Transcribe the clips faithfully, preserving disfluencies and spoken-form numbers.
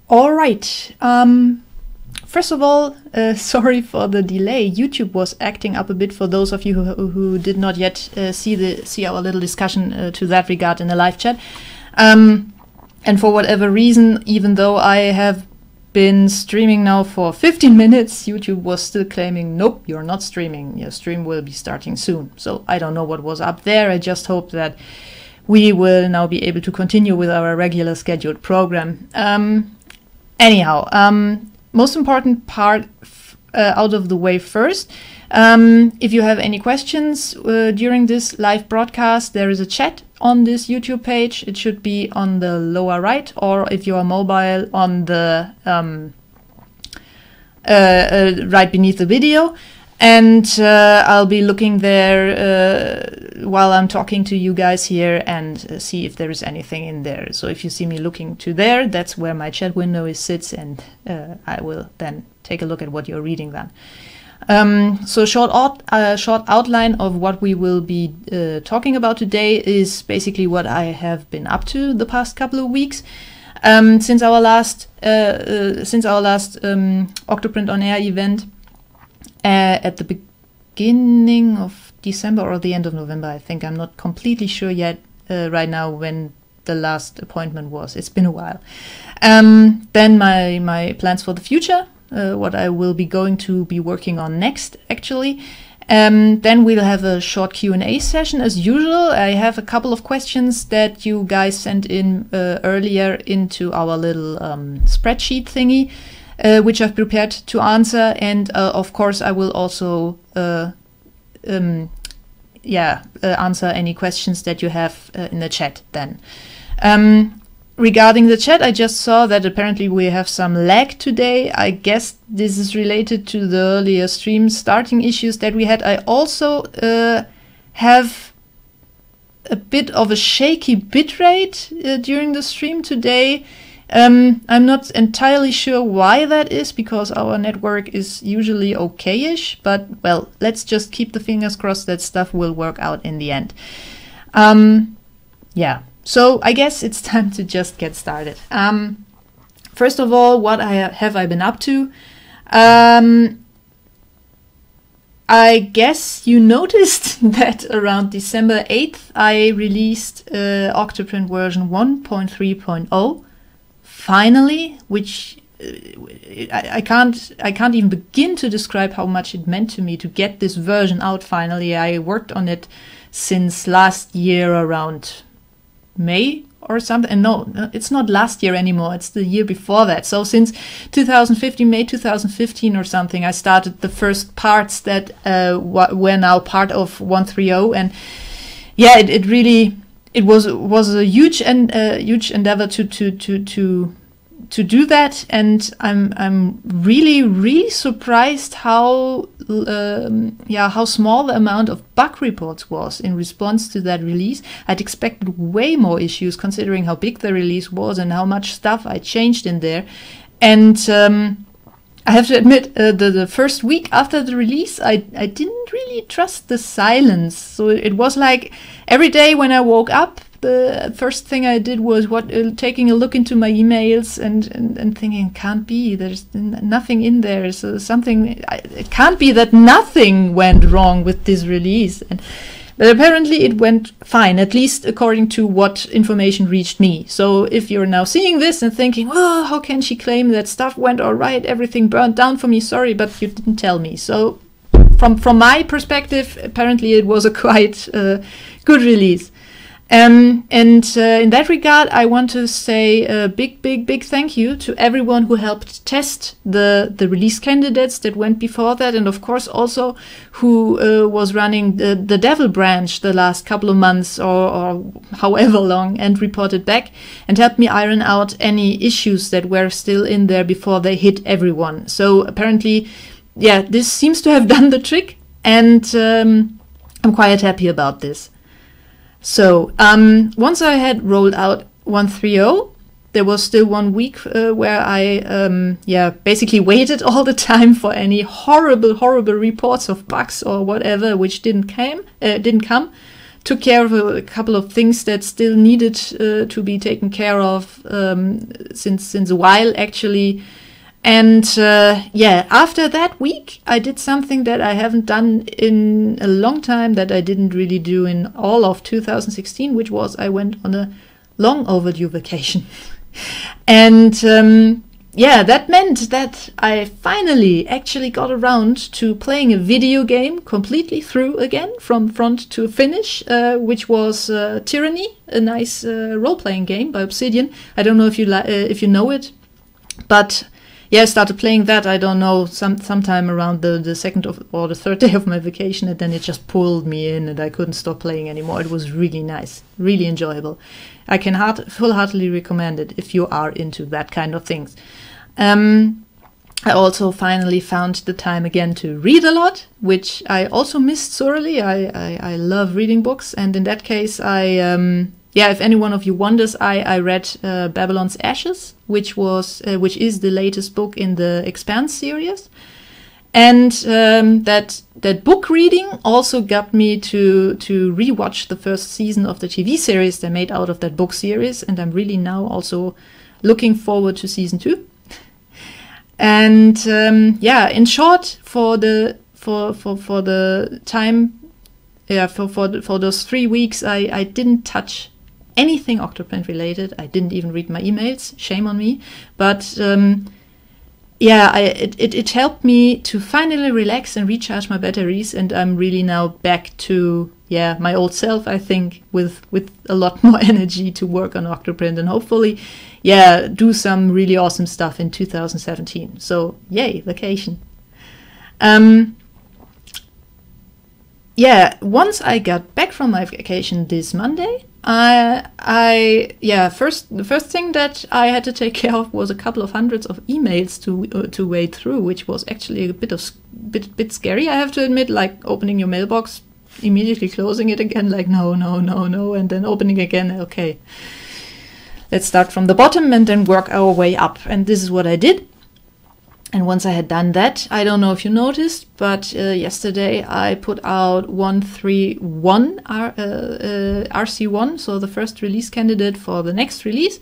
All right. Um, first of all, uh, sorry for the delay. YouTube was acting up a bit for those of you who, who did not yet uh, see the see our little discussion uh, to that regard in the live chat. Um, and for whatever reason, even though I have been streaming now for fifteen minutes, YouTube was still claiming, nope, you're not streaming. Your stream will be starting soon. So I don't know what was up there. I just hope that we will now be able to continue with our regular scheduled program. Um, anyhow, um, most important part uh, out of the way first. Um, if you have any questions uh, during this live broadcast, there is a chat on this YouTube page. It should be on the lower right, or if you are mobile, on the um, uh, uh, right beneath the video. And uh, I'll be looking there uh, while I'm talking to you guys here and uh, see if there is anything in there. So if you see me looking to there, that's where my chat window is sits, and uh, I will then take a look at what you're reading then. Um, so short, out, uh, short outline of what we will be uh, talking about today is basically what I have been up to the past couple of weeks. Um, since our last uh, uh, since our last um, OctoPrint On Air event uh, at the beginning of December or the end of November, I think. I'm not completely sure yet uh, right now when the last appointment was. It's been a while. Um, then my, my plans for the future. Uh, what I will be going to be working on next, actually. Um, then we'll have a short Q and A session as usual. I have a couple of questions that you guys sent in uh, earlier into our little um, spreadsheet thingy, uh, which I've prepared to answer. And uh, of course, I will also uh, um, yeah, uh, answer any questions that you have uh, in the chat then. Um, Regarding the chat, I just saw that apparently we have some lag today. I guess this is related to the earlier stream starting issues that we had. I also uh, have a bit of a shaky bitrate uh, during the stream today. Um, I'm not entirely sure why that is, because our network is usually okay-ish. But, well, let's just keep the fingers crossed that stuff will work out in the end. Um, yeah. So I guess it's time to just get started. Um, first of all, what I have I been up to? Um, I guess you noticed that around December eighth, I released uh, OctoPrint version one point three point oh. Finally, which uh, I, I can't I can't even begin to describe how much it meant to me to get this version out finally. I worked on it since last year around May or something. And no, it's not last year anymore. It's the year before that. So since two thousand fifteen, May two thousand fifteen or something, I started the first parts that uh, were now part of one point three point oh. And yeah, it, it really, it was was a huge and uh, huge endeavor to to to to to do that. And I'm I'm really really surprised how um, yeah how small the amount of bug reports was in response to that release. I'd expected way more issues considering how big the release was and how much stuff I changed in there. And um, I have to admit, uh, the the first week after the release, I I didn't really trust the silence. So it was like every day when I woke up, the first thing I did was what uh, taking a look into my emails and, and, and thinking, can't be, there's n nothing in there. So something, I, it can't be that nothing went wrong with this release. And, but apparently it went fine, at least according to what information reached me. So if you're now seeing this and thinking, well, how can she claim that stuff went all right, everything burned down for me, sorry, but you didn't tell me. So from, from my perspective, apparently it was a quite uh, good release. Um, and uh, in that regard, I want to say a big, big, big thank you to everyone who helped test the, the release candidates that went before that, and of course also who uh, was running the, the Devil branch the last couple of months or, or however long and reported back and helped me iron out any issues that were still in there before they hit everyone. So apparently, yeah, this seems to have done the trick, and um, I'm quite happy about this. So, um, once I had rolled out one point three point oh, there was still one week uh, where I, um, yeah, basically waited all the time for any horrible, horrible reports of bugs or whatever, which didn't came, uh, didn't come. took care of a couple of things that still needed uh, to be taken care of um, since since a while actually. And uh, yeah, after that week, I did something that I haven't done in a long time, that I didn't really do in all of two thousand sixteen, which was I went on a long overdue vacation. And um, yeah, that meant that I finally actually got around to playing a video game completely through again, from front to finish, uh, which was uh, Tyranny, a nice uh, role-playing game by Obsidian. I don't know if you li- uh, if you know it, but yeah, I started playing that, I don't know, some sometime around the, the second of, or the third day of my vacation, and then it just pulled me in and I couldn't stop playing anymore. It was really nice, really enjoyable. I can heart, full-heartedly recommend it if you are into that kind of things. Um, I also finally found the time again to read a lot, which I also missed sorely. I, I, I love reading books, and in that case, I... Um, Yeah, if any one of you wonders, I, I read uh, Babylon's Ashes, which was uh, which is the latest book in the Expanse series, and um, that that book reading also got me to to rewatch the first season of the T V series they made out of that book series, and I'm really now also looking forward to season two. And um, yeah, in short, for the for for for the time, yeah, for for the, for those three weeks, I I didn't touch anything OctoPrint related. I didn't even read my emails. Shame on me. But um, yeah, I, it, it, it helped me to finally relax and recharge my batteries. And I'm really now back to, yeah, my old self, I think, with, with a lot more energy to work on OctoPrint and hopefully, yeah, do some really awesome stuff in two thousand seventeen. So, yay, vacation. Um, yeah, once I got back from my vacation this Monday, I, I, yeah, first, the first thing that I had to take care of was a couple of hundreds of emails to uh, to wade through, which was actually a bit of bit bit scary, I have to admit. Like opening your mailbox, immediately closing it again, like no, no, no, no, and then opening again. Okay, let's start from the bottom and then work our way up. And this is what I did. And once I had done that, I don't know if you noticed, but uh, yesterday I put out one thirty-one R, uh, uh, R C one, so the first release candidate for the next release.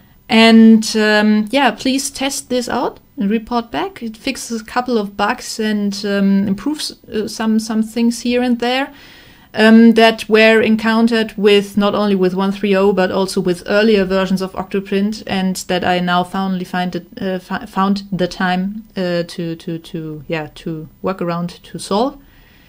And um, yeah, please test this out and report back. It fixes a couple of bugs and um, improves uh, some some things here and there um, that were encountered with not only with one thirty but also with earlier versions of OctoPrint, and that I now finally find it, uh, fi- found the time uh, to to to yeah to work around to solve.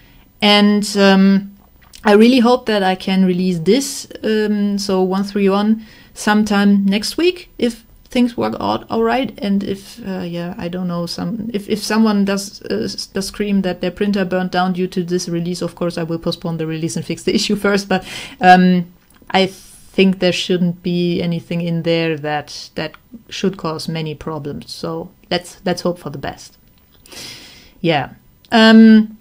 And um, I really hope that I can release this, um, so one thirty-one, sometime next week if things work out all right, and if uh, yeah I don't know some if, if someone does uh, does scream that their printer burned down due to this release, of course I will postpone the release and fix the issue first. But um, I think there shouldn't be anything in there that that should cause many problems. So let's let's hope for the best. Yeah. Um,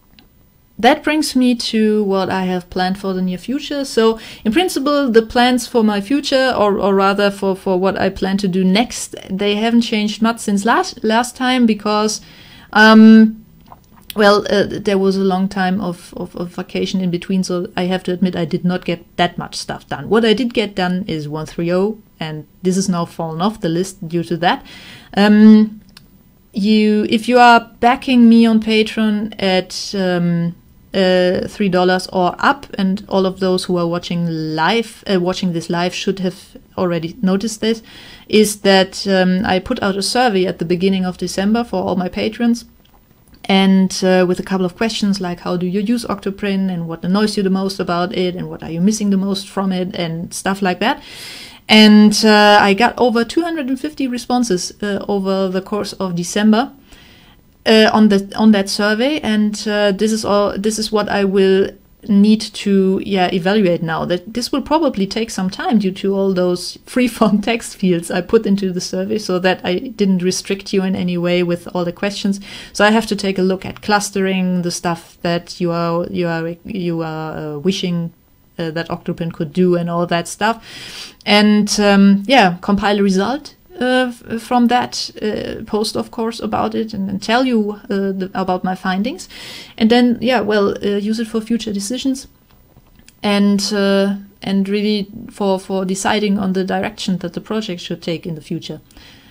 That brings me to what I have planned for the near future. So in principle, the plans for my future, or, or rather for, for what I plan to do next, they haven't changed much since last last time, because, um, well, uh, there was a long time of, of, of vacation in between, so I have to admit I did not get that much stuff done. What I did get done is one thirty, and this is now fallen off the list due to that. Um, you, if you are backing me on Patreon at... Um, Uh, three dollars or up, and all of those who are watching live, uh, watching this live should have already noticed this, is that um, I put out a survey at the beginning of December for all my patrons, and uh, with a couple of questions like how do you use OctoPrint, and what annoys you the most about it, and what are you missing the most from it, and stuff like that. And uh, I got over two hundred fifty responses uh, over the course of December. Uh, on the on that survey, and uh, this is all. This is what I will need to yeah evaluate now. That this will probably take some time due to all those free-form text fields I put into the survey, so that I didn't restrict you in any way with all the questions. So I have to take a look at clustering the stuff that you are you are you are uh, wishing uh, that OctoPrint could do, and all that stuff, and um, yeah, compile a result. Uh, from that uh, post, of course, about it, and, and tell you uh, the, about my findings, and then yeah, well, uh, use it for future decisions. and uh, and really for for deciding on the direction that the project should take in the future.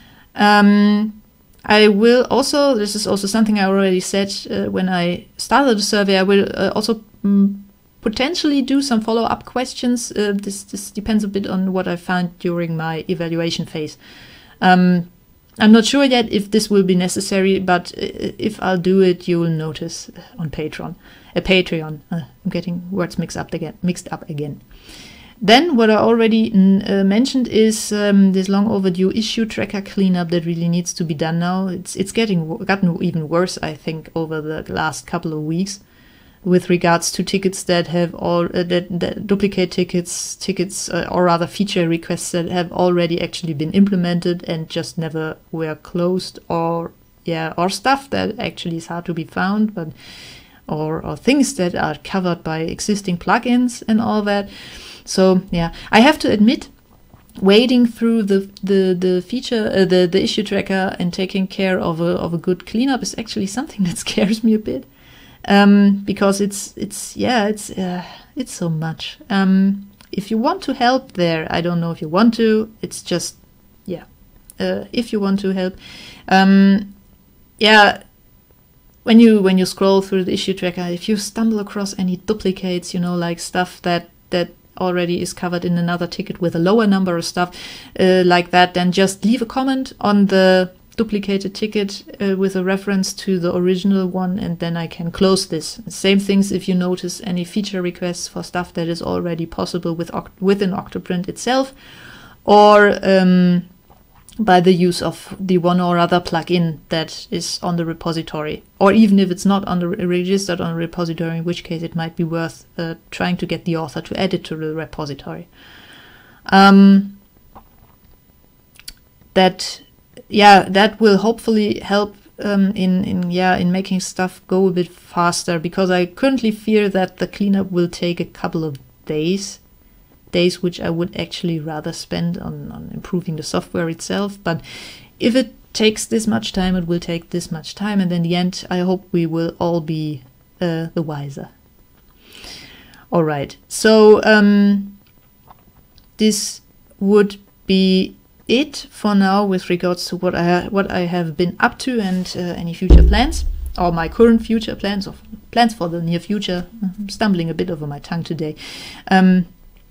Um, I will also, this is also something I already said uh, when I started the survey, I will uh, also um, potentially do some follow-up questions. Uh, this, this depends a bit on what I found during my evaluation phase. Um, I'm not sure yet if this will be necessary, but if I'll do it, you will notice on Patron. A Patreon. Uh, I'm getting words mixed up again. Mixed up again. Then what I already uh, mentioned is um, this long overdue issue tracker cleanup that really needs to be done now. It's it's getting gotten even worse, I think, over the last couple of weeks, with regards to tickets that have all uh, that, that duplicate tickets, tickets uh, or rather feature requests that have already actually been implemented and just never were closed, or yeah, or stuff that actually is hard to be found, but or or things that are covered by existing plugins and all that. So yeah, I have to admit, wading through the the the feature uh, the the issue tracker and taking care of a of a good cleanup is actually something that scares me a bit, um, because it's it's yeah it's uh, it's so much. Um, if you want to help there, I don't know if you want to. It's just yeah, uh, if you want to help, um, yeah. When you when you scroll through the issue tracker, if you stumble across any duplicates, you know, like stuff that that already is covered in another ticket with a lower number of stuff uh, like that, then just leave a comment on the duplicated ticket uh, with a reference to the original one, and then I can close this. Same things if you notice any feature requests for stuff that is already possible with within OctoPrint itself, or um, by the use of the one or other plugin that is on the repository, or even if it's not on the registered on the repository, in which case it might be worth uh, trying to get the author to add it to the repository. Um, that, yeah, that will hopefully help um, in in yeah in making stuff go a bit faster, because I currently fear that the cleanup will take a couple of days. days which I would actually rather spend on, on improving the software itself. But if it takes this much time, it will take this much time, and in the end I hope we will all be uh, the wiser. All right, so um, this would be it for now with regards to what I what I have been up to and uh, any future plans, or my current future plans, or plans for the near future. I'm stumbling a bit over my tongue today. Um,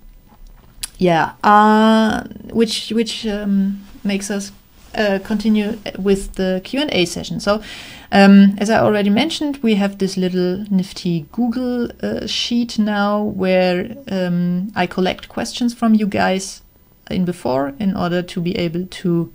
Yeah, uh, which which um, makes us uh, continue with the Q and A session. So, um, as I already mentioned, we have this little nifty Google uh, sheet now where um, I collect questions from you guys in before in order to be able to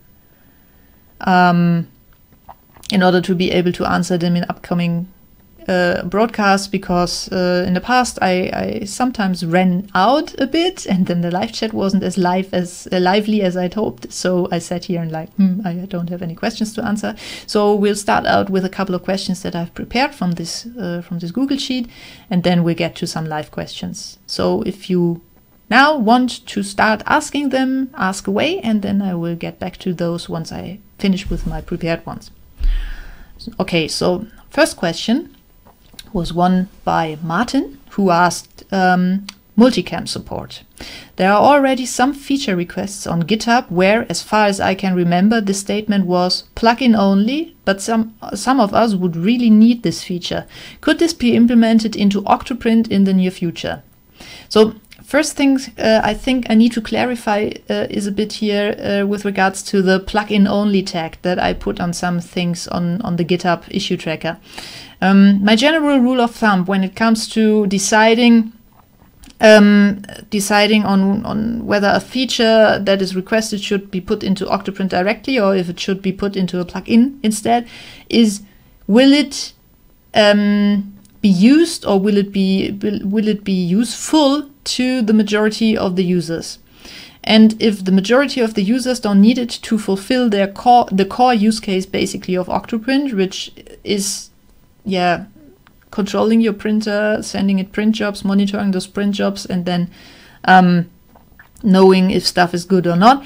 um, in order to be able to answer them in upcoming Uh, broadcast, because uh, in the past I, I sometimes ran out a bit, and then the live chat wasn't as live as uh, lively as I'd hoped. So I sat here and like, hmm, I don't have any questions to answer. So we'll start out with a couple of questions that I've prepared from this uh, from this Google sheet, and then we'll get to some live questions. So if you now want to start asking them, ask away, and then I will get back to those once I finish with my prepared ones. Okay, so first question was one by Martin, who asked um, multicam support. There are already some feature requests on GitHub where, as far as I can remember, the statement was plugin only, but some some of us would really need this feature. Could this be implemented into OctoPrint in the near future? So first thing uh, I think I need to clarify uh, is a bit here uh, with regards to the plugin only tag that I put on some things on, on the GitHub issue tracker. Um, my general rule of thumb when it comes to deciding um, deciding on, on whether a feature that is requested should be put into OctoPrint directly or if it should be put into a plugin instead is, will it um, be used, or will it be will, will it be useful to the majority of the users? And if the majority of the users don't need it to fulfill their core the core use case basically of OctoPrint, which is yeah, controlling your printer, sending it print jobs, monitoring those print jobs, and then um, knowing if stuff is good or not,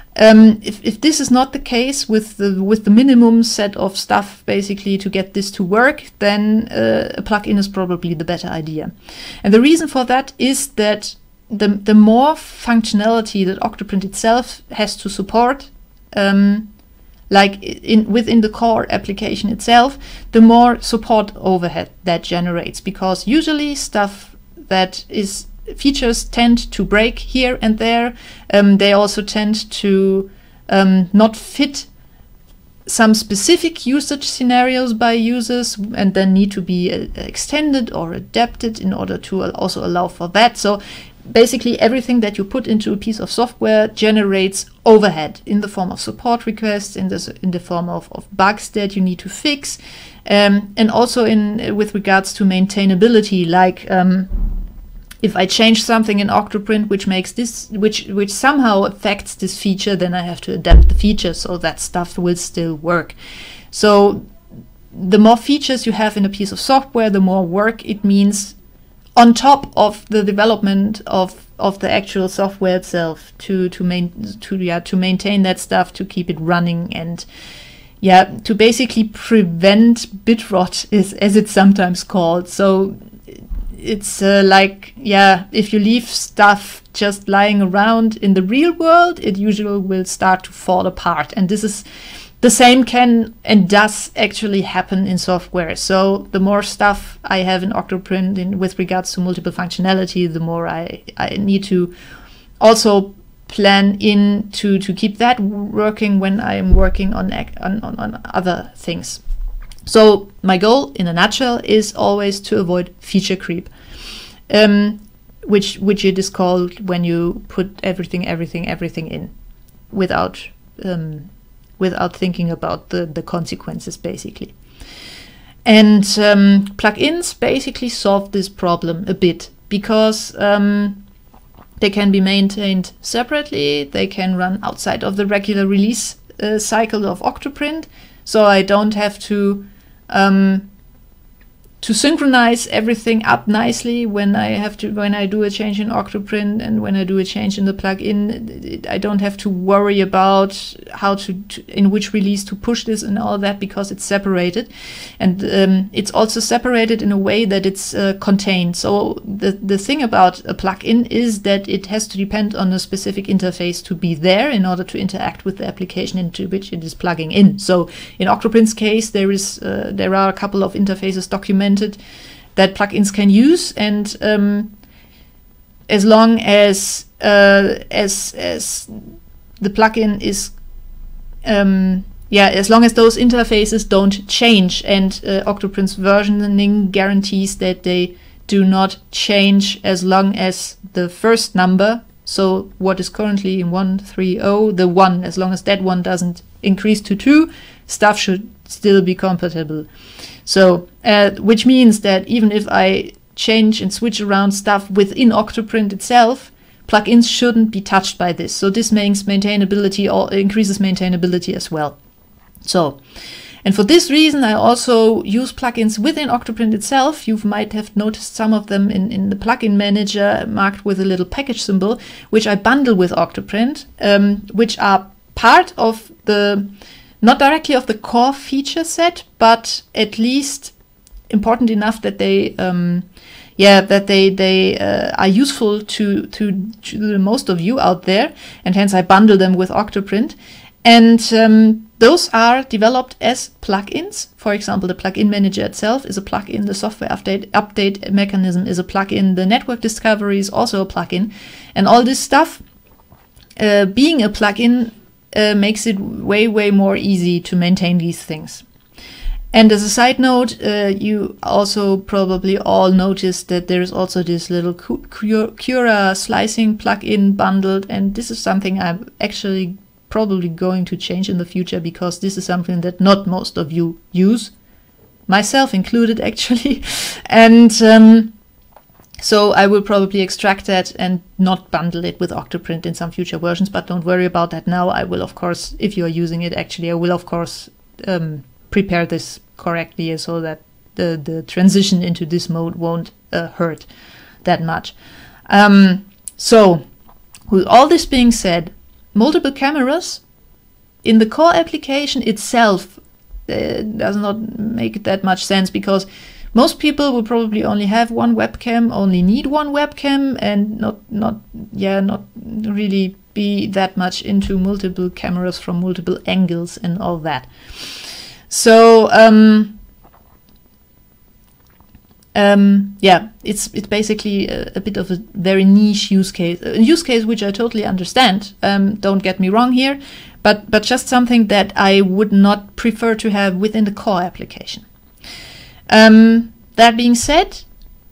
Um, if, if this is not the case with the with the minimum set of stuff basically to get this to work, then uh, a plugin is probably the better idea. And the reason for that is that the the more functionality that OctoPrint itself has to support, um, like in within the core application itself, the more support overhead that generates, because usually stuff that is features tend to break here and there. Um, they also tend to um, not fit some specific usage scenarios by users, and then need to be uh, extended or adapted in order to also allow for that. So basically everything that you put into a piece of software generates overhead in the form of support requests, in the, in the form of, of bugs that you need to fix, um, and also in uh, with regards to maintainability, like um, if I change something in OctoPrint which makes this, which which somehow affects this feature, then I have to adapt the feature so that stuff will still work. So the more features you have in a piece of software, the more work it means on top of the development of of the actual software itself to to main to yeah to maintain that stuff, to keep it running, and yeah to basically prevent bit rot, is as it's sometimes called. So it's uh, like, yeah, if you leave stuff just lying around in the real world, it usually will start to fall apart. And this is the same can and does actually happen in software. So the more stuff I have in OctoPrint in, with regards to multiple functionality, the more I, I need to also plan in to, to keep that working when I am working on, on, on, on other things. So my goal, in a nutshell, is always to avoid feature creep, um, which which it is called when you put everything, everything, everything in, without um, without thinking about the the consequences, basically. And um, plugins basically solve this problem a bit, because um, they can be maintained separately. They can run outside of the regular release uh, cycle of OctoPrint. So I don't have to um, to synchronize everything up nicely when I have to when I do a change in OctoPrint and when I do a change in the plugin. I don't have to worry about how to, to in which release to push this and all that, because it's separated, and um, it's also separated in a way that it's uh, contained. So the the thing about a plugin is that it has to depend on a specific interface to be there in order to interact with the application into which it is plugging in. So in OctoPrint's case, there is uh, there are a couple of interfaces documented that plugins can use, and um, as long as uh, as as the plugin is um, yeah, as long as those interfaces don't change, and uh, OctoPrint's versioning guarantees that they do not change as long as the first number, so what is currently in one three zero, the one, as long as that one doesn't increase to two, stuff should still be compatible. So, uh, which means that even if I change and switch around stuff within OctoPrint itself, plugins shouldn't be touched by this. So this makes maintainability or increases maintainability as well. So, and for this reason, I also use plugins within OctoPrint itself. You might have noticed some of them in, in the plugin manager marked with a little package symbol, which I bundle with OctoPrint, um, which are part of the not directly of the core feature set, but at least important enough that they, um, yeah, that they they uh, are useful to, to to the most of you out there, and hence I bundle them with OctoPrint. And um, those are developed as plugins. For example, the plugin manager itself is a plugin. The software update update mechanism is a plugin. The network discovery is also a plugin, and all this stuff, uh, being a plugin, Uh, makes it way, way more easy to maintain these things. And as a side note, uh, you also probably all noticed that there is also this little Cura slicing plugin bundled, and this is something I'm actually probably going to change in the future, because this is something that not most of you use, myself included actually. And um, so I will probably extract that and not bundle it with OctoPrint in some future versions, but don't worry about that now. I will, of course, if you're using it, actually, I will, of course, um, prepare this correctly so that the, the transition into this mode won't uh, hurt that much. Um, so, with all this being said, multiple cameras in the core application itself uh, does not make that much sense, because most people will probably only have one webcam, only need one webcam, and not not yeah not really be that much into multiple cameras from multiple angles and all that. So um, um, yeah, it's it's basically a, a bit of a very niche use case, a use case which I totally understand. Um, don't get me wrong here, but but just something that I would not prefer to have within the core application. Um, that being said,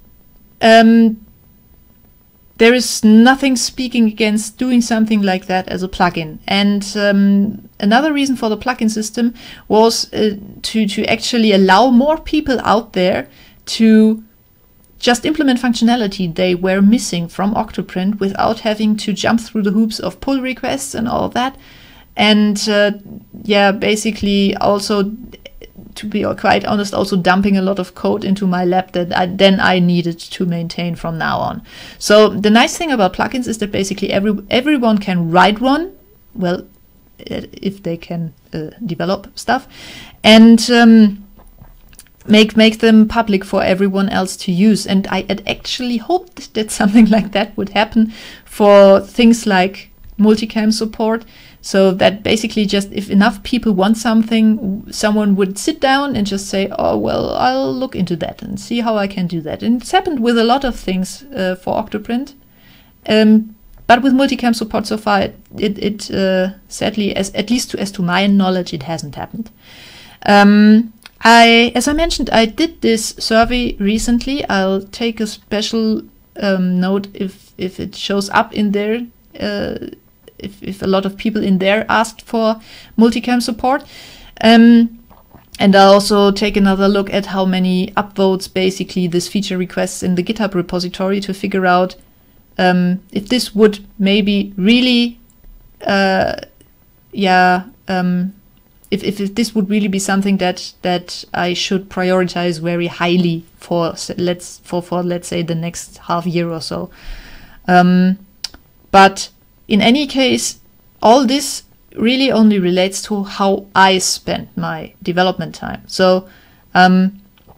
um, there is nothing speaking against doing something like that as a plugin. And um, another reason for the plugin system was uh, to, to actually allow more people out there to just implement functionality they were missing from OctoPrint without having to jump through the hoops of pull requests and all that. And uh, yeah, basically also, to be quite honest, also dumping a lot of code into my lab that I, then I needed to maintain from now on. So the nice thing about plugins is that basically every everyone can write one, well, if they can uh, develop stuff, and um, make make them public for everyone else to use. And I had actually hoped that something like that would happen for things like multicam support. So that basically just if enough people want something, someone would sit down and just say, oh, well, I'll look into that and see how I can do that. And it's happened with a lot of things uh, for OctoPrint. Um, but with multicam support so far, it, it, it uh, sadly, as at least to, as to my knowledge, it hasn't happened. Um, I, as I mentioned, I did this survey recently. I'll take a special um, note if, if it shows up in there. Uh, If, if a lot of people in there asked for multicam support. Um, and I'll also take another look at how many upvotes basically this feature requests in the GitHub repository to figure out um, if this would maybe really, uh, yeah, um, if, if, if this would really be something that that I should prioritize very highly for let's for, for let's say the next half year or so. Um, but in any case, all this really only relates to how I spend my development time. So um,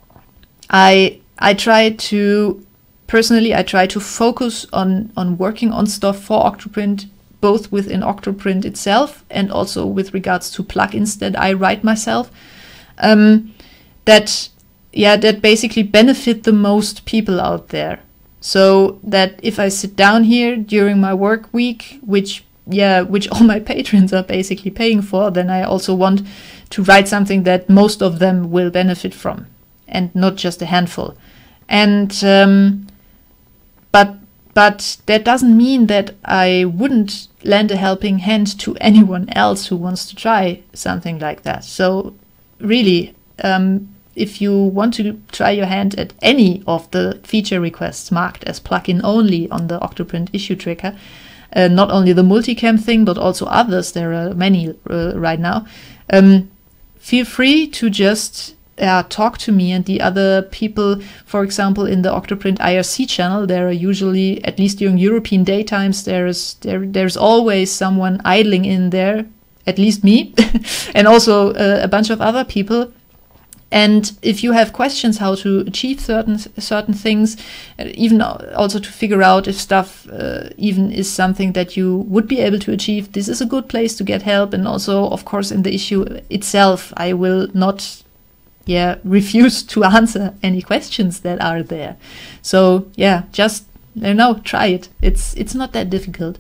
I I try to, personally, I try to focus on, on working on stuff for OctoPrint, both within OctoPrint itself and also with regards to plugins that I write myself, um, that, yeah, that basically benefit the most people out there. So that if I sit down here during my work week, which yeah, which all my patrons are basically paying for, then I also want to write something that most of them will benefit from, and not just a handful. And um, but but that doesn't mean that I wouldn't lend a helping hand to anyone else who wants to try something like that. So really, um, if you want to try your hand at any of the feature requests marked as plugin only on the OctoPrint issue tracker, uh, not only the multicam thing, but also others, there are many uh, right now, um, feel free to just uh, talk to me and the other people. For example, in the OctoPrint I R C channel, there are usually, at least during European daytimes, there's, there, there's always someone idling in there, at least me, and also uh, a bunch of other people. And if you have questions how to achieve certain certain things, even also to figure out if stuff uh, even is something that you would be able to achieve, this is a good place to get help. And also, of course, in the issue itself, I will not, yeah, refuse to answer any questions that are there. So yeah, just you know, try it. It's it's not that difficult.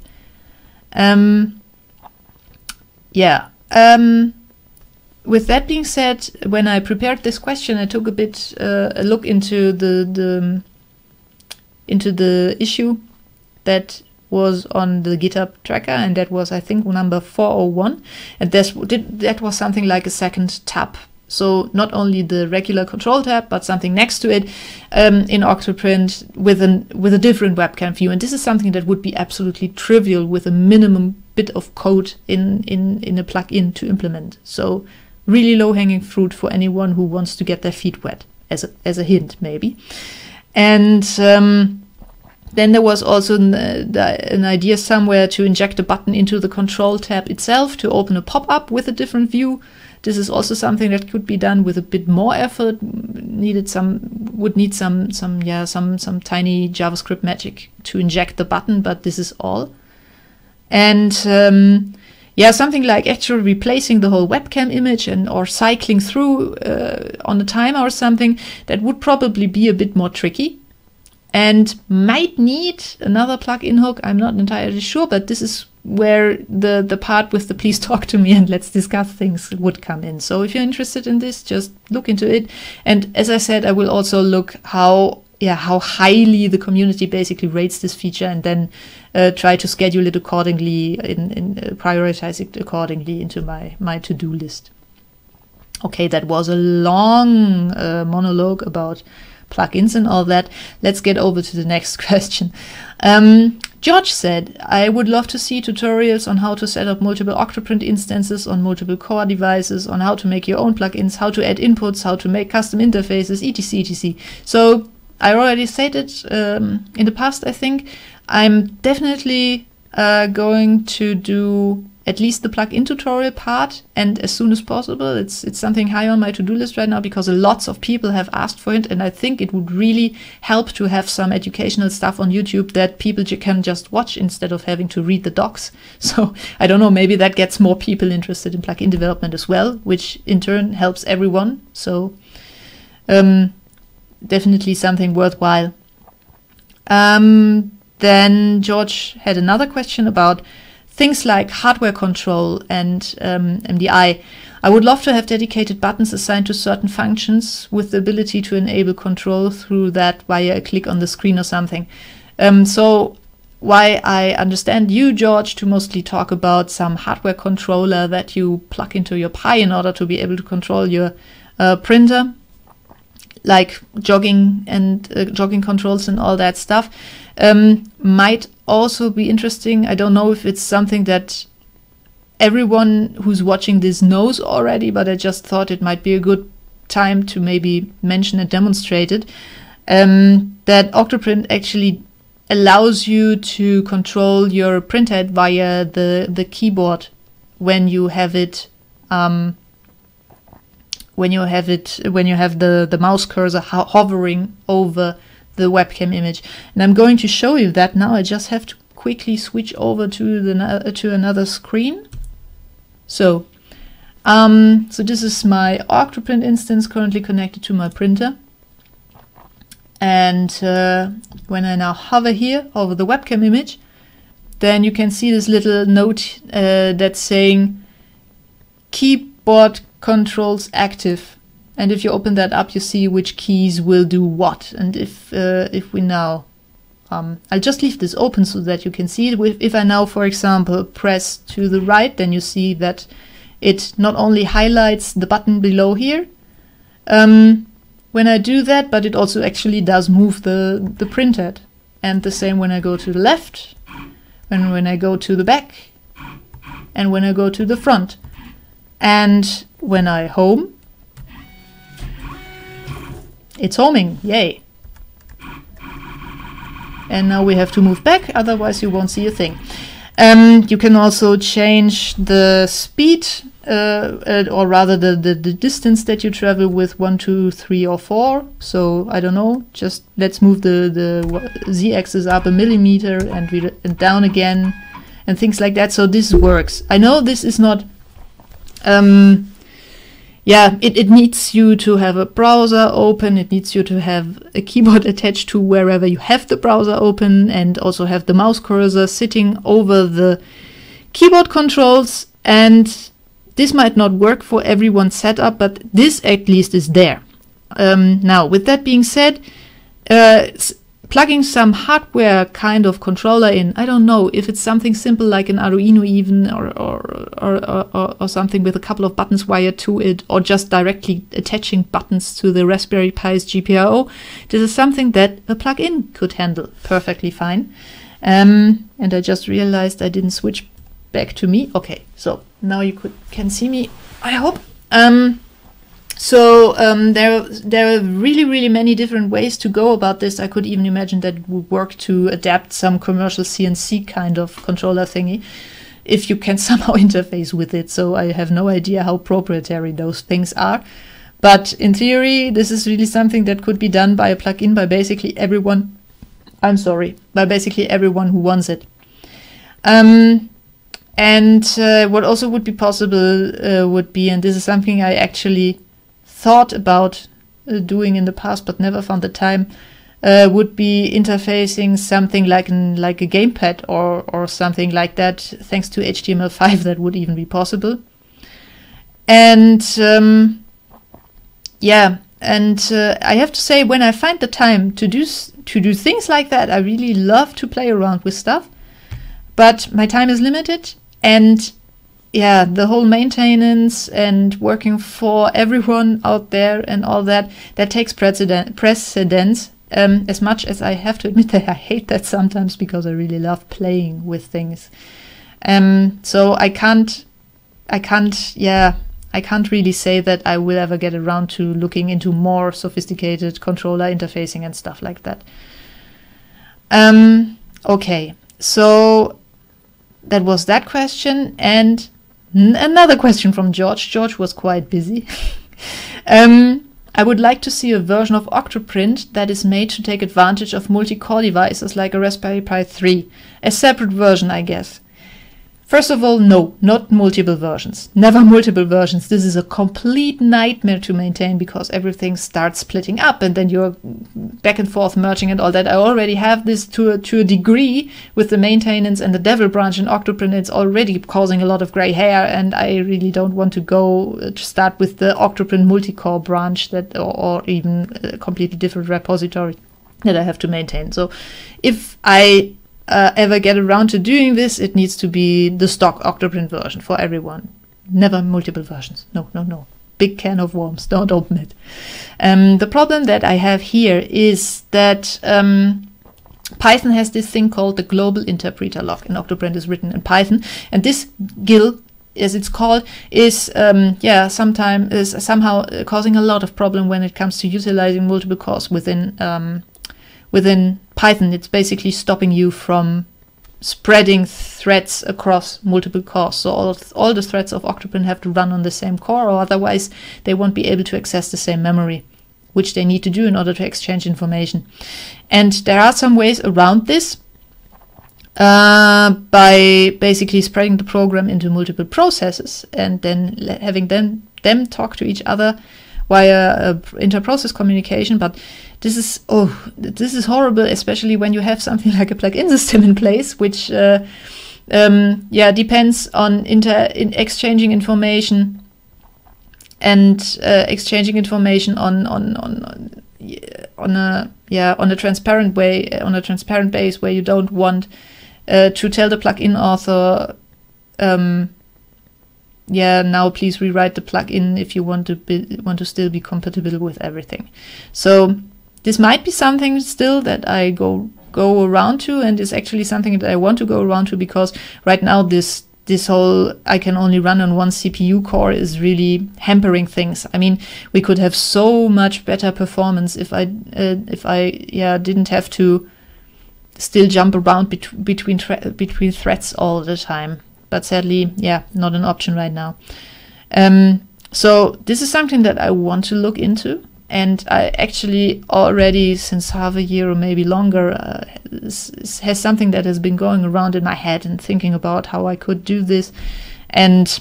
Um, yeah. Um, With that being said, when I prepared this question, I took a bit uh, a look into the, the into the issue that was on the GitHub tracker, and that was, I think, number four oh one, and this did, that was something like a second tab. So not only the regular control tab, but something next to it um, in OctoPrint with an with a different webcam view. And this is something that would be absolutely trivial with a minimum bit of code in in in a plugin to implement. So really low-hanging fruit for anyone who wants to get their feet wet, as a, as a hint, maybe. And um, Then there was also an, uh, the, an idea somewhere to inject a button into the control tab itself to open a pop-up with a different view. This is also something that could be done with a bit more effort. Needed some, would need some, some, yeah, some, some tiny JavaScript magic to inject the button, but this is all. And um, yeah, something like actually replacing the whole webcam image and or cycling through uh, on a timer or something, that would probably be a bit more tricky. And might need another plugin hook. I'm not entirely sure, but this is where the, the part with the please talk to me and let's discuss things would come in. So if you're interested in this, just look into it. And as I said, I will also look how yeah how highly the community basically rates this feature, and then uh, try to schedule it accordingly, in, in uh, prioritize it accordingly into my, my to-do list. Okay, that was a long uh, monologue about plugins and all that. Let's get over to the next question. Um, George said, I would love to see tutorials on how to set up multiple OctoPrint instances on multiple core devices, on how to make your own plugins, how to add inputs, how to make custom interfaces, etc, et cetera. So I already said it um, in the past, I think. I'm definitely uh, going to do at least the plugin tutorial part, and as soon as possible. It's it's something high on my to-do list right now because lots of people have asked for it, and I think it would really help to have some educational stuff on YouTube that people can just watch instead of having to read the docs. So I don't know, maybe that gets more people interested in plugin development as well, which in turn helps everyone. So um, definitely something worthwhile. Um, then George had another question about things like hardware control and um, M D I. I would love to have dedicated buttons assigned to certain functions with the ability to enable control through that via a click on the screen or something. Um, so why I understand you, George, to mostly talk about some hardware controller that you plug into your Pi in order to be able to control your uh, printer, like jogging and uh, jogging controls and all that stuff, um, might also be interesting. I don't know if it's something that everyone who's watching this knows already, but I just thought it might be a good time to maybe mention and demonstrate it. Um, that OctoPrint actually allows you to control your printhead via the, the keyboard when you have it um, when you have it when you have the, the mouse cursor ho hovering over the webcam image. And I'm going to show you that now. I just have to quickly switch over to the uh, to another screen. So, um, so this is my OctoPrint instance currently connected to my printer. And uh, when I now hover here over the webcam image, then you can see this little note uh, that's saying keyboard controls active. And if you open that up, you see which keys will do what. And if uh, if we now, um, I'll just leave this open so that you can see it. If I now, for example, press to the right, then you see that it not only highlights the button below here um, when I do that, but it also actually does move the, the printhead. And the same when I go to the left, and when I go to the back, and when I go to the front. And when I home, it's homing, yay. And now we have to move back, otherwise you won't see a thing. Um, you can also change the speed, uh, uh, or rather the, the, the distance that you travel with, one, two, three, or four. So, I don't know, just let's move the, the z-axis up a millimeter and, we, and down again, and things like that. So this works. I know this is not... Um, Yeah, it, it needs you to have a browser open, it needs you to have a keyboard attached to wherever you have the browser open, and also have the mouse cursor sitting over the keyboard controls. And this might not work for everyone's setup, but this at least is there. Um, now, with that being said, uh, plugging some hardware kind of controller in, I don't know, if it's something simple like an Arduino even, or or, or, or, or something with a couple of buttons wired to it, or just directly attaching buttons to the Raspberry Pi's G P I O, this is something that a plugin could handle perfectly fine. Um, and I just realized I didn't switch back to me. Okay, so now you could can see me, I hope. Um, So um, there, there are really, really many different ways to go about this. I could even imagine that it would work to adapt some commercial C N C kind of controller thingy, if you can somehow interface with it. So I have no idea how proprietary those things are. But in theory, this is really something that could be done by a plugin by basically everyone. I'm sorry, by basically everyone who wants it. Um, and uh, what also would be possible uh, would be, and this is something I actually thought about uh, doing in the past but never found the time, uh, would be interfacing something like an, like a gamepad or or something like that. Thanks to H T M L five, that would even be possible. And um, yeah, and uh, I have to say, when I find the time to do to do things like that, I really love to play around with stuff. But my time is limited, and yeah, the whole maintenance and working for everyone out there and all that, that takes precedent, precedence. Um, as much as I have to admit that I hate that sometimes, because I really love playing with things. Um, so I can't, I can't, yeah, I can't really say that I will ever get around to looking into more sophisticated controller interfacing and stuff like that. Um, okay, so that was that question, and another question from George. George was quite busy. um, I would like to see a version of OctoPrint that is made to take advantage of multi-core devices like a Raspberry Pi three. A separate version, I guess. First of all, no, not multiple versions. Never multiple versions. This is a complete nightmare to maintain, because everything starts splitting up and then you're back and forth merging and all that. I already have this to a, to a degree with the maintenance and the devil branch in OctoPrint. It's already causing a lot of gray hair, and I really don't want to go to start with the OctoPrint multi-core branch that, or, or even a completely different repository that I have to maintain. So if I Uh, ever get around to doing this, it needs to be the stock OctoPrint version for everyone. Never multiple versions. No, no, no. Big can of worms. Don't open it. Um, the problem that I have here is that um, Python has this thing called the global interpreter lock, and OctoPrint is written in Python. And this G I L, as it's called, is um, yeah, sometimes is somehow causing a lot of problem when it comes to utilizing multiple cores within um, within Python. It's basically stopping you from spreading threads across multiple cores. So all, all the threads of OctoPrint have to run on the same core, or otherwise they won't be able to access the same memory, which they need to do in order to exchange information. And there are some ways around this uh, by basically spreading the program into multiple processes and then having them, them talk to each other via uh, inter-process communication. But this is oh, this is horrible, especially when you have something like a plugin system in place, which uh, um, yeah depends on inter in exchanging information and uh, exchanging information on on on on a yeah on a transparent way, on a transparent base, where you don't want uh, to tell the plugin author, Um, yeah, now please rewrite the plugin if you want to be, want to still be compatible with everything. So this might be something still that I go go around to, and is actually something that I want to go around to, because right now this this whole I can only run on one C P U core is really hampering things. I mean, we could have so much better performance if I uh, if I yeah didn't have to still jump around bet between between threads all the time. But sadly, yeah, not an option right now. Um, so this is something that I want to look into, and I actually already, since half a year or maybe longer, uh, has something that has been going around in my head and thinking about how I could do this and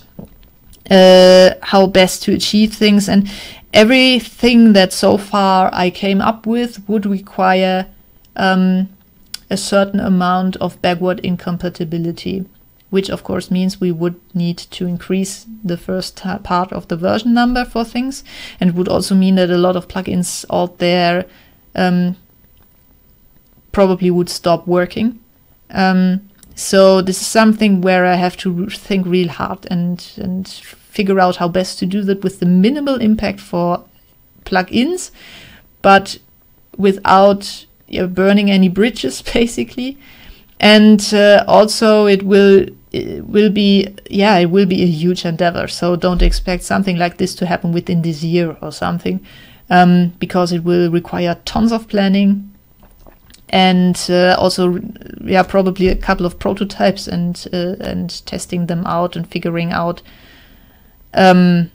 uh, how best to achieve things. And everything that so far I came up with would require um, a certain amount of backward incompatibility, which of course means we would need to increase the first part of the version number for things, and it would also mean that a lot of plugins out there um, probably would stop working. Um, so this is something where I have to think real hard and, and figure out how best to do that with the minimal impact for plugins, but without you know, burning any bridges, basically. And uh, also it will it will be, yeah, it will be a huge endeavor. So don't expect something like this to happen within this year or something, um, because it will require tons of planning and uh, also, yeah, probably a couple of prototypes and uh, and testing them out and figuring out um,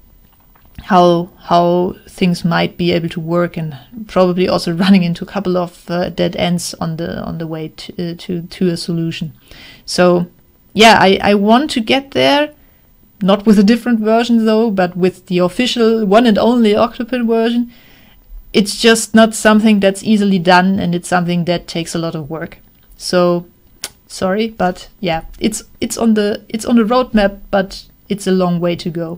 how how things might be able to work, and probably also running into a couple of uh, dead ends on the on the way to uh, to to a solution. So yeah, I, I want to get there, not with a different version though, but with the official one and only OctoPrint version. It's just not something that's easily done, and it's something that takes a lot of work. So sorry, but yeah, it's it's on the it's on the roadmap, but it's a long way to go.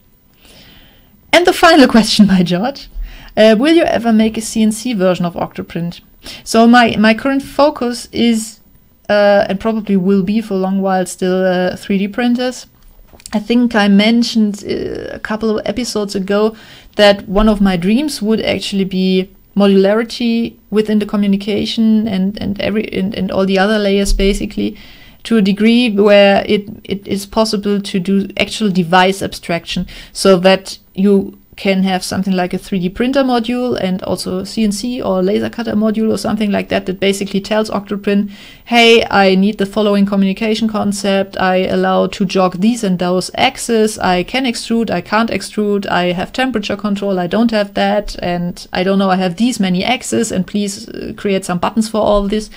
And the final question by George: uh, will you ever make a C N C version of OctoPrint? So my my current focus is, uh, and probably will be for a long while still, uh, three D printers. I think I mentioned uh, a couple of episodes ago that one of my dreams would actually be modularity within the communication and and every and, and all the other layers, basically, to a degree where it it is possible to do actual device abstraction, so that you can have something like a three D printer module and also a C N C or laser cutter module or something like that, that basically tells OctoPrint, hey, I need the following communication concept, I allow to jog these and those axes, I can extrude, I can't extrude, I have temperature control, I don't have that, and I don't know, I have these many axes, and please uh, create some buttons for all this.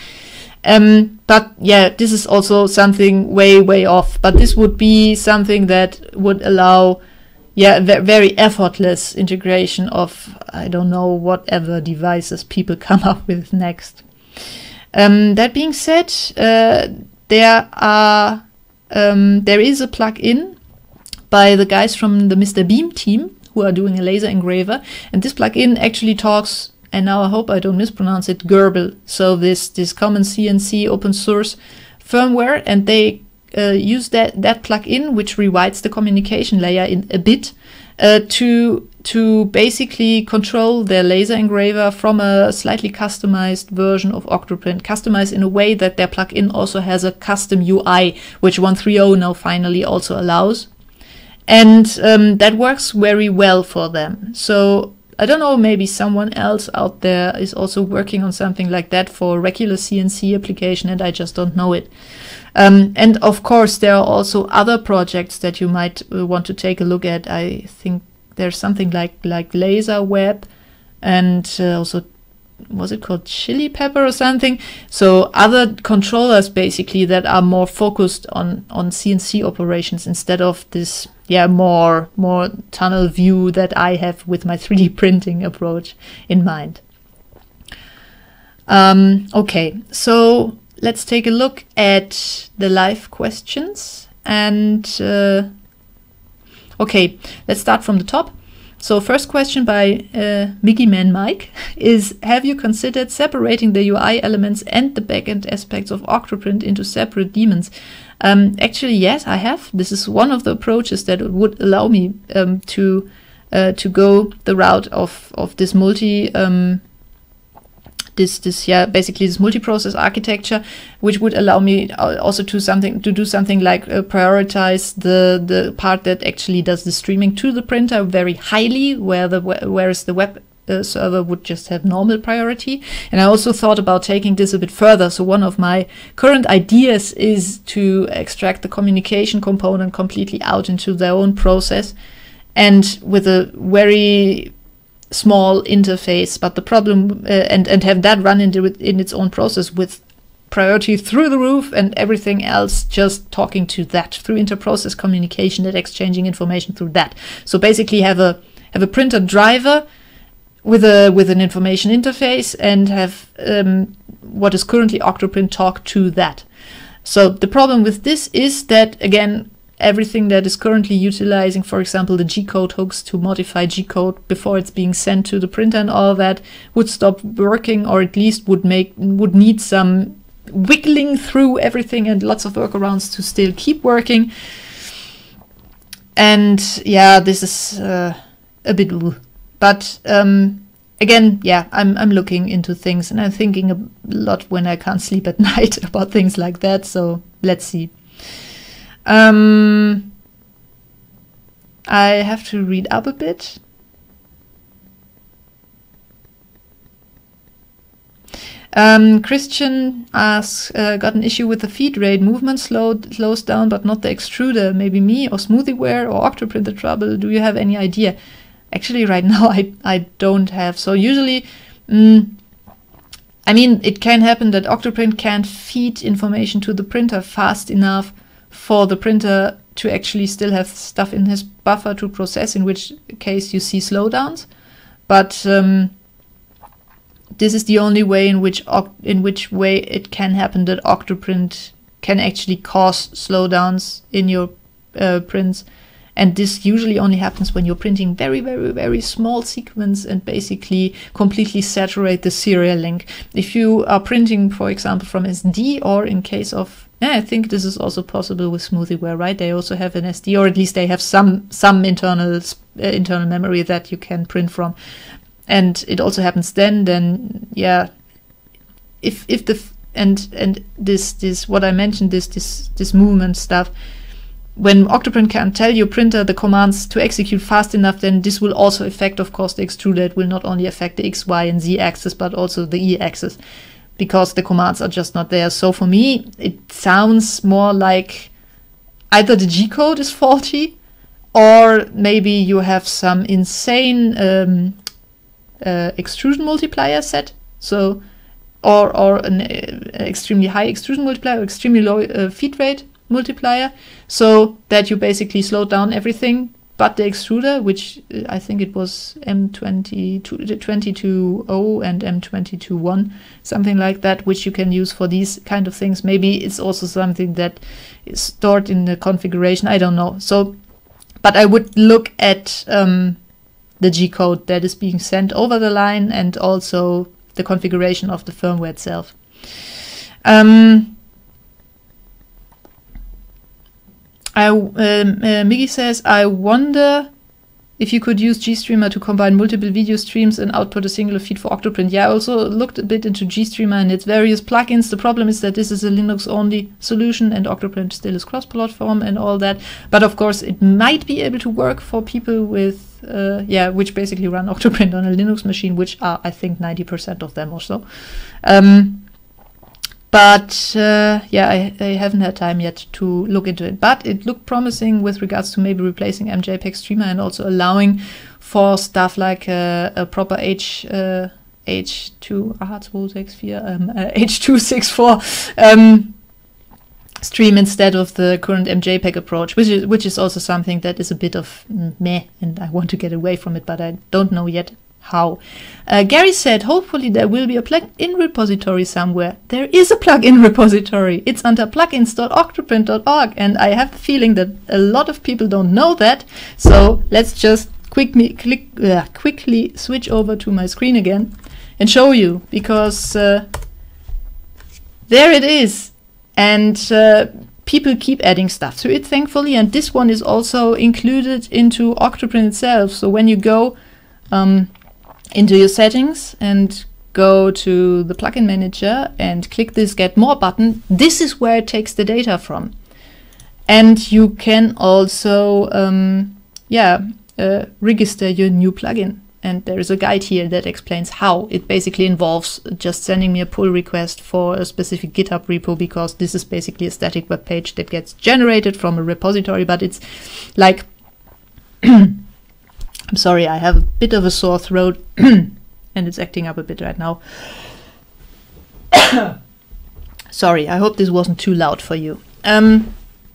Um, but yeah, this is also something way, way off, but this would be something that would allow Yeah, very effortless integration of, I don't know, whatever devices people come up with next. Um, that being said, uh, there are um, there is a plugin by the guys from the Mister Beam team who are doing a laser engraver, and this plugin actually talks, and now I hope I don't mispronounce it, Gerbil. So this this common C N C open source firmware, and they Uh, use that that plugin, which rewrites the communication layer in a bit, uh, to to basically control their laser engraver from a slightly customized version of OctoPrint, customized in a way that their plugin also has a custom U I, which one point three point oh now finally also allows, and um, that works very well for them. So I don't know, maybe someone else out there is also working on something like that for regular C N C application, and I just don't know it. Um, and of course, there are also other projects that you might uh, want to take a look at. I think there's something like like Laser Web, and uh, also, was it called Chili Pepper or something? So other controllers basically that are more focused on on C N C operations instead of this, yeah, more more tunnel view that I have with my three D printing approach in mind. Um, okay, so let's take a look at the live questions. And uh, okay, let's start from the top. So first question by uh, Mickey Man Mike is: have you considered separating the U I elements and the backend aspects of OctoPrint into separate daemons? Um, actually, yes, I have. This is one of the approaches that would allow me um, to uh, to go the route of of this multi um, this this yeah basically this multi-process architecture, which would allow me also to something to do something like uh, prioritize the the part that actually does the streaming to the printer very highly, where the whereas the web uh, server would just have normal priority. And I also thought about taking this a bit further. So one of my current ideas is to extract the communication component completely out into their own process, and with a very small interface, but the problem uh, and and have that run into it in its own process with priority through the roof, and everything else just talking to that through interprocess communication and exchanging information through that. So basically have a have a printer driver with a with an information interface, and have um, what is currently OctoPrint talk to that. So the problem with this is that, again, everything that is currently utilizing, for example, the G-code hooks to modify G-code before it's being sent to the printer and all that, would stop working, or at least would make would need some wiggling through everything and lots of workarounds to still keep working. And yeah, this is uh, a bit ooh. But um, again, yeah, I'm I'm looking into things, and I'm thinking a lot when I can't sleep at night about things like that. So let's see. Um, I have to read up a bit. Um, Christian asks, uh, got an issue with the feed rate. Movement slowed, slows down, but not the extruder. Maybe me or SmoothieWare or OctoPrint the trouble. Do you have any idea? Actually, right now, I, I don't have. So usually, mm, I mean, it can happen that OctoPrint can't feed information to the printer fast enough for the printer to actually still have stuff in his buffer to process, in which case you see slowdowns. But um, this is the only way in which in which way it can happen that OctoPrint can actually cause slowdowns in your uh, prints. And this usually only happens when you're printing very, very, very small segments and basically completely saturate the serial link. If you are printing, for example, from S D, or in case of, yeah, I think this is also possible with SmoothieWare, right? They also have an S D, or at least they have some some internal uh, internal memory that you can print from. And it also happens then, then yeah, if if the and and this this what I mentioned, this this this movement stuff, when OctoPrint can tell your printer the commands to execute fast enough, then this will also affect, of course, the extruder. It will not only affect the X, Y, and Z axis, but also the E axis, because the commands are just not there. So for me, it sounds more like either the G code is faulty, or maybe you have some insane um, uh, extrusion multiplier set. So, or or an uh, extremely high extrusion multiplier, or extremely low uh, feed rate multiplier, so that you basically slow down everything but the extruder, which uh, I think it was M twenty-two oh and M twenty-two one, something like that, which you can use for these kind of things. Maybe it's also something that is stored in the configuration, I don't know. So, but I would look at um, the G code that is being sent over the line, and also the configuration of the firmware itself. Um, I, um, uh, Miggy says, I wonder if you could use GStreamer to combine multiple video streams and output a single feed for OctoPrint. Yeah, I also looked a bit into GStreamer and its various plugins. The problem is that this is a Linux-only solution, and OctoPrint still is cross-platform and all that. But of course, it might be able to work for people with, uh, yeah, which basically run OctoPrint on a Linux machine, which are, I think, ninety percent of them or so. Um, But, uh, yeah, I, I haven't had time yet to look into it. But it looked promising with regards to maybe replacing M J P E G Streamer, and also allowing for stuff like uh, a proper H, uh, H two, ah, two six four, um, uh, H two sixty-four um, stream instead of the current M J P E G approach, which is, which is also something that is a bit of meh, and I want to get away from it, but I don't know yet how. Uh, Gary said, hopefully there will be a plugin repository somewhere. There is a plugin repository. It's under plugins dot octoprint dot org, and I have the feeling that a lot of people don't know that. So let's just quickly click, uh, quickly switch over to my screen again and show you, because uh, there it is. And uh, people keep adding stuff to it, thankfully, and this one is also included into OctoPrint itself. So when you go um, into your settings and go to the plugin manager and click this Get More button, this is where it takes the data from. And you can also, um, yeah, uh, register your new plugin. And there is a guide here that explains how. It basically involves just sending me a pull request for a specific GitHub repo, because this is basically a static web page that gets generated from a repository, but it's like I'm sorry, I have a bit of a sore throat and it's acting up a bit right now. Sorry, I hope this wasn't too loud for you. Um,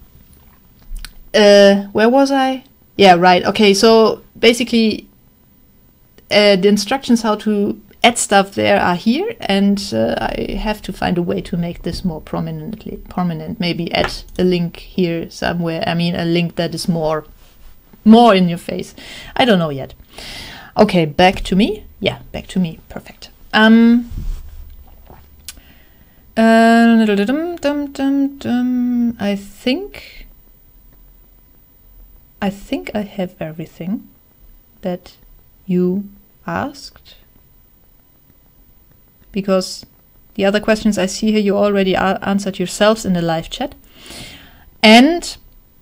uh, where was I? Yeah, right. Okay, so basically uh, the instructions how to add stuff there are here, and uh, I have to find a way to make this more prominently prominent. Maybe add a link here somewhere. I mean, a link that is more more in your face. I don't know yet. Okay, back to me. Yeah, back to me. Perfect. Um. Uh, dum, dum, dum, dum. I think. I think I have everything that you asked, because the other questions I see here you already answered yourselves in the live chat. And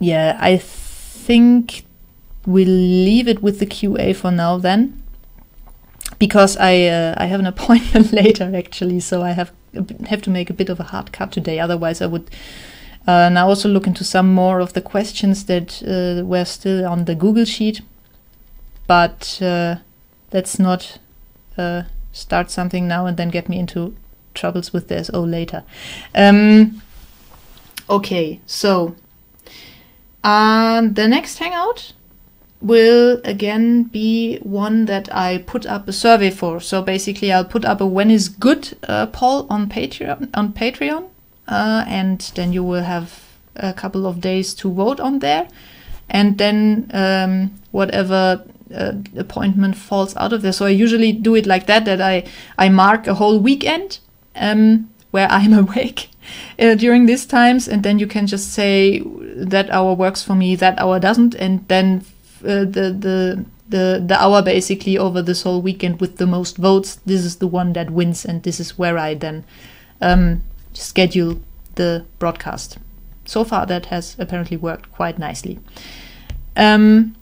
yeah, I think we'll leave it with the Q A for now then, because I uh, I have an appointment later actually, so I have have to make a bit of a hard cut today. Otherwise, I would uh, now also look into some more of the questions that uh, were still on the Google Sheet. But uh, let's not uh, start something now and then get me into troubles with the S O later. Um, okay, so uh, the next Hangout will again be one that I put up a survey for. So basically, I'll put up a when is good uh, poll on Patreon, on Patreon, uh, and then you will have a couple of days to vote on there, and then um, whatever uh, appointment falls out of there. So I usually do it like that: that I I mark a whole weekend um, where I'm awake uh, during these times, and then you can just say that hour works for me, that hour doesn't, and then Uh, the the the the hour basically over this whole weekend with the most votes, this is the one that wins, and this is where I then um, schedule the broadcast. So far that has apparently worked quite nicely. Um,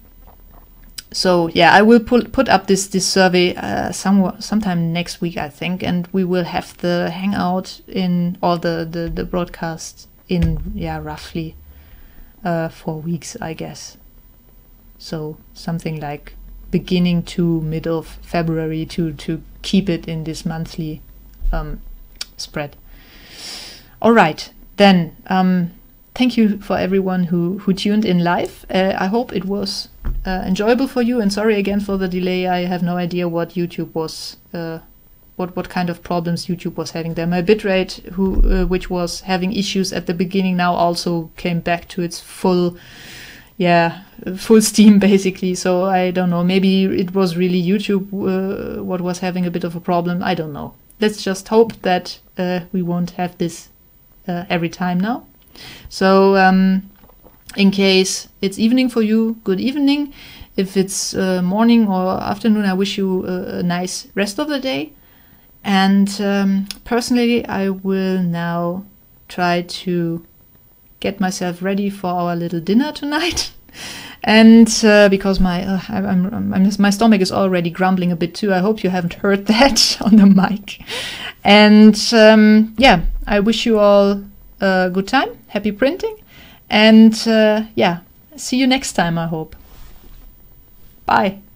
so yeah, I will put put up this this survey uh, some sometime next week, I think, and we will have the Hangout in or the the, the broadcast in yeah roughly uh, four weeks, I guess. So something like beginning to mid of February to, to keep it in this monthly um, spread. All right, then um, thank you for everyone who, who tuned in live. Uh, I hope it was uh, enjoyable for you, and sorry again for the delay. I have no idea what YouTube was, uh, what, what kind of problems YouTube was having there. My bitrate, who, uh, which was having issues at the beginning, now also came back to its full yeah, full steam basically. So I don't know, maybe it was really YouTube uh, what was having a bit of a problem. I don't know. Let's just hope that uh, we won't have this uh, every time now. So um, in case it's evening for you, good evening. If it's uh, morning or afternoon, I wish you a, a nice rest of the day. And um, personally, I will now try to get myself ready for our little dinner tonight. And uh, because my uh, I'm, I'm, my stomach is already grumbling a bit too. I hope you haven't heard that on the mic. And um, yeah, I wish you all a good time, happy printing, and uh, yeah, see you next time, I hope. Bye.